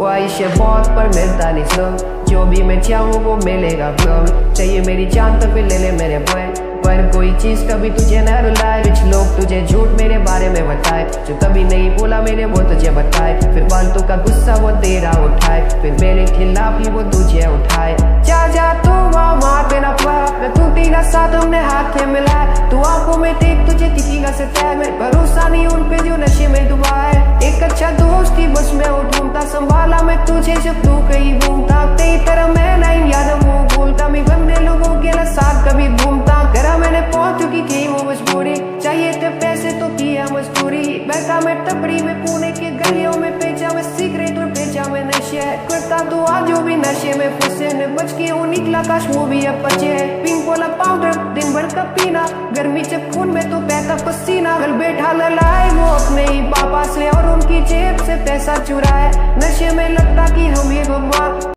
ख्वाहिशें बहुत पर मिलता नहीं सब, जो भी मैं चाहूँ वो मिलेगा कब। चाहिए मेरी जान तो फिर ले ले मेरे भाई, पर कोई चीज कभी तुझे न रुलाए। कुछ लोग तुझे झूठ मेरे बारे में बताए, जो कभी नहीं बोला मैंने वो तुझे बताए। फिर फालतू का गुस्सा वो तेरा उठाए, फिर मेरे खिलाफ ही वो तुझे उठाए। जा तू वहाँ पे ना पा, मैं तू तेरा साथ हमने हाथ में मिलाए। तू आंखों में देख तुझे दिखेगा सत्या, मैं भरोसा नहीं उन पे जो नशे में डुबा है। एक अच्छा दोस्त की बस में ढूंढता, संभाला मैं तुझे जब तू कहीं घूमता। तेरी तरह मैं नहीं याद वो बोलता, मैं गंदे लोगों के साथ कभी घूमता। करा मैंने पहुंच चुकी थी वो मजबूरी, चाहिए थे पैसे तो किया मजदूरी। बैठा मैं टपरी में पुणे के गलियों में, बेचा मैं सिगरेट और बेचा मैं नशे। करता तो आज जो भी नशे में फंसे ने, बच के वो निकला काश वो भी अब बचे। पिंक वाला पाउडर दिन भर का पीना, गर्मी जब खून में तो बहता पसीना। घर बैठा ललाए वो अपने ही पापा से, और उनकी जेब से पैसा चुराए। नशे में लगता कि हम ये भगवान